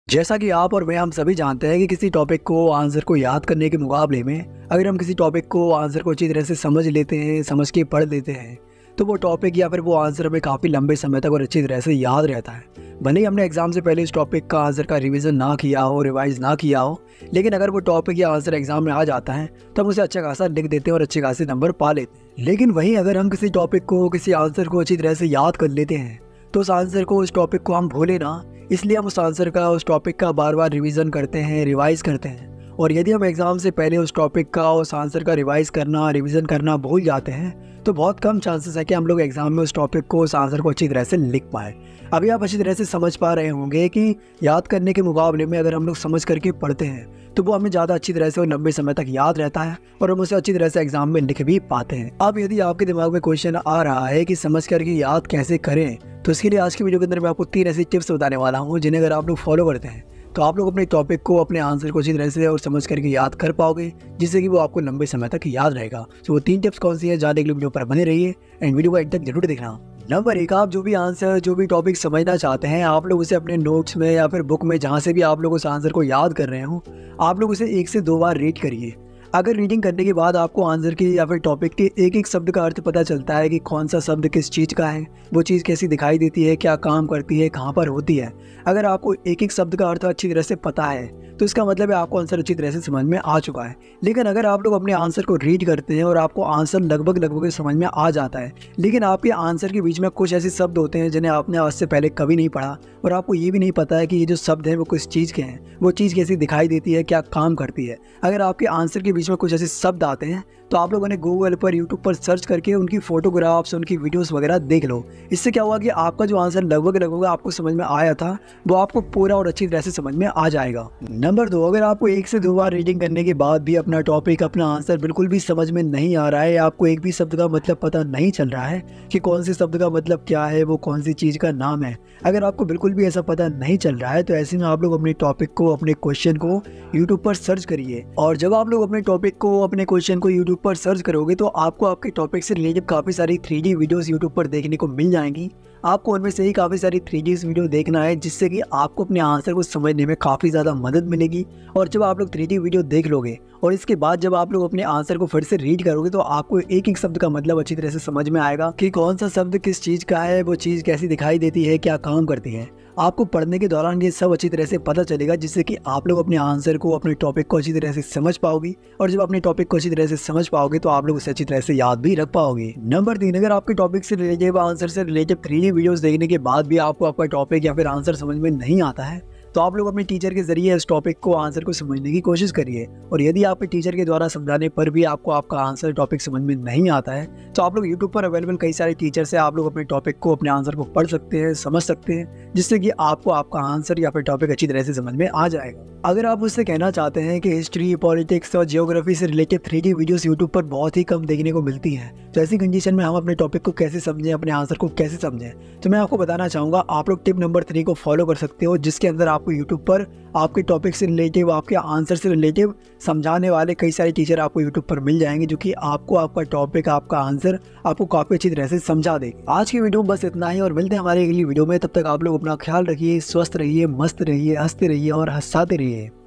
जैसा कि आप और मैं हम सभी जानते हैं कि किसी टॉपिक को आंसर को याद करने के मुकाबले में अगर हम किसी टॉपिक को आंसर को अच्छी तरह से समझ लेते हैं, समझ के पढ़ लेते हैं, तो वो टॉपिक या फिर वो आंसर हमें काफ़ी लंबे समय तक और अच्छी तरह से याद रहता है। भले ही हमने एग्जाम से पहले इस टॉपिक का आंसर का रिवीजन ना किया हो, रिवाइज ना किया हो, लेकिन अगर वो टॉपिक या आंसर एग्जाम में आ जाता है तो हम उसे अच्छा खासा लिख देते हैं और अच्छे खासे नंबर पा लेते हैं। लेकिन वहीं अगर हम किसी टॉपिक को, किसी आंसर को अच्छी तरह से याद कर लेते हैं तो उस आंसर को, उस टॉपिक को हम भूले ना, इसलिए हम उस आंसर का, उस टॉपिक का बार बार रिवीजन करते हैं, रिवाइज करते हैं। और यदि हम एग्जाम से पहले उस टॉपिक का, उस आंसर का रिवाइज करना, रिवीजन करना भूल जाते हैं तो बहुत कम चांसेस है कि हम लोग एग्जाम में उस टॉपिक को, उस आंसर को अच्छी तरह से लिख पाए। अभी आप अच्छी तरह से समझ पा रहे होंगे कि याद करने के मुकाबले में अगर हम लोग समझ करके पढ़ते हैं तो वो हमें ज़्यादा अच्छी तरह से और लंबे समय तक याद रहता है और हम उसे अच्छी तरह से एग्जाम में लिख भी पाते हैं। अब यदि आपके दिमाग में क्वेश्चन आ रहा है कि समझ करके याद कैसे करें, तो इसके लिए आज की वीडियो के अंदर मैं आपको 3 ऐसी टिप्स बताने वाला हूँ जिन्हें अगर आप लोग फॉलो करते हैं तो आप लोग अपने टॉपिक को, अपने आंसर को अच्छी तरह से और समझ करके याद कर पाओगे, जिससे कि वो आपको लंबे समय तक याद रहेगा। तो वो 3 टिप्स कौन सी है, जानने के लिए वीडियो पर बने रहिए एंड वीडियो को एंड तक जरूर देखना। नंबर 1, आप जो भी आंसर, जो भी टॉपिक समझना चाहते हैं, आप लोग उसे अपने नोट्स में या फिर बुक में, जहाँ से भी आप लोग उस आंसर को याद कर रहे हो, आप लोग उसे 1 से 2 बार रीड करिए। अगर रीडिंग करने के बाद आपको आंसर के या फिर टॉपिक के एक एक शब्द का अर्थ पता चलता है कि कौन सा शब्द किस चीज़ का है, वो चीज़ कैसी दिखाई देती है, क्या काम करती है, कहाँ पर होती है, अगर आपको एक एक शब्द का अर्थ अच्छी तरह से पता है तो इसका मतलब है आपको आंसर अच्छी तरह से समझ में आ चुका है। लेकिन अगर आप लोग अपने आंसर को रीड करते हैं और आपको आंसर लगभग समझ में आ जाता है, लेकिन आपके आंसर के बीच में कुछ ऐसे शब्द होते हैं जिन्हें आपने आज से पहले कभी नहीं पढ़ा और आपको ये भी नहीं पता है कि ये जो शब्द हैं वो किस चीज़ के हैं, वो चीज़ कैसी दिखाई देती है, क्या काम करती है, अगर आपके आंसर के बीच में कुछ ऐसे शब्द आते हैं तो आप लोगों ने गूगल पर, यूट्यूब पर सर्च करके उनकी फोटोग्राफ्स, उनकी वीडियोस वगैरह देख लो। इससे क्या हुआ कि आपका जो आंसर लगभग आपको समझ में आया था वो आपको पूरा और अच्छी तरह से समझ में आ जाएगा। नंबर 2, अगर आपको 1 से 2 बार रीडिंग करने के बाद भी अपना टॉपिक, अपना आंसर बिल्कुल भी समझ में नहीं आ रहा है, आपको एक भी शब्द का मतलब पता नहीं चल रहा है कि कौन से शब्द का मतलब क्या है, वो कौन सी चीज़ का नाम है, अगर आपको बिल्कुल भी ऐसा पता नहीं चल रहा है तो ऐसे में आप लोग अपने टॉपिक को, अपने क्वेश्चन को यूट्यूब पर सर्च करिए। और जब आप लोग अपने टॉपिक को, अपने क्वेश्चन को यूट्यूब पर सर्च करोगे तो आपको आपके टॉपिक से रिलेटेड काफ़ी सारी 3D वीडियोस यूट्यूब पर देखने को मिल जाएंगी। आपको उनमें से ही काफ़ी सारी 3D वीडियो देखना है, जिससे कि आपको अपने आंसर को समझने में काफ़ी ज़्यादा मदद मिलेगी। और जब आप लोग 3D वीडियो देख लोगे और इसके बाद जब आप लोग अपने आंसर को फिर से रीड करोगे तो आपको एक एक शब्द का मतलब अच्छी तरह से समझ में आएगा कि कौन सा शब्द किस चीज़ का है, वो चीज़ कैसी दिखाई देती है, क्या काम करती है। आपको पढ़ने के दौरान ये सब अच्छी तरह से पता चलेगा, जिससे कि आप लोग अपने आंसर को, अपने टॉपिक को अच्छी तरह से समझ पाओगे। और जब अपने टॉपिक को अच्छी तरह से समझ पाओगे तो आप लोग उसे अच्छी तरह से याद भी रख पाओगे। नंबर 3, अगर आपके टॉपिक से रिलेटेड, आंसर से रिलेटेड 3D वीडियोस देखने के बाद भी आपको आपका टॉपिक या फिर आंसर समझ में नहीं आता है तो आप लोग अपने टीचर के जरिए इस टॉपिक को, आंसर को समझने की कोशिश करिए। और यदि आपके टीचर के द्वारा समझाने पर भी आपको आपका आंसर, टॉपिक समझ में नहीं आता है तो आप लोग यूट्यूब पर अवेलेबल कई सारे टीचर से आप लोग अपने टॉपिक को, अपने आंसर को पढ़ सकते हैं, समझ सकते हैं, जिससे कि आपको आपका आंसर या फिर टॉपिक अच्छी तरह से समझ में आ जाएगा। अगर आप मुझसे कहना चाहते हैं कि हिस्ट्री, पॉलिटिक्स और जियोग्राफी से रिलेटेड 3D वीडियोस यूट्यूब पर बहुत ही कम देखने को मिलती हैं, तो ऐसी कंडीशन में हम अपने टॉपिक को कैसे समझें, अपने आंसर को कैसे समझें, तो मैं आपको बताना चाहूँगा आप लोग टिप नंबर 3 को फॉलो कर सकते हो, जिसके अंदर आपको यूट्यूब पर आपके टॉपिक से रिलेटिव, आपके आंसर से रिलेटिव समझाने वाले कई सारे टीचर आपको यूट्यूब पर मिल जाएंगे, जो कि आपको आपका टॉपिक, आपका आंसर आपको काफ़ी अच्छी तरह से समझा देंगे। आज की वीडियो में बस इतना ही और मिलते हैं हमारे अगली वीडियो में। तब तक आप लोग अपना ख्याल रखिए, स्वस्थ रहिए, मस्त रहिए, हंसते रहिए और हंसाते रहिए।